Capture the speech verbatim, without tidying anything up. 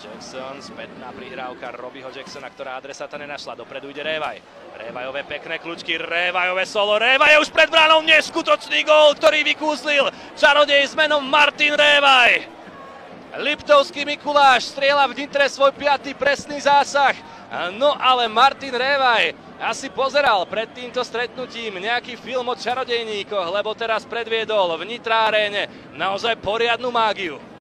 Jackson, spätná prihrávka Robbieho Jacksona, ktorá adresáta nenašla. Dopredu ide Révaj. Révajové pekné kľúčky, Révajové solo. Révaj je už pred bránou, neskutočný gól, ktorý vykúslil čarodej s menom Martin Révaj. Liptovský Mikuláš strieľa v Nitre svoj piaty presný zásah. No ale Martin Révaj asi pozeral pred týmto stretnutím nejaký film o čarodejníkoch, lebo teraz predviedol v Nitra aréne naozaj poriadnu mágiu.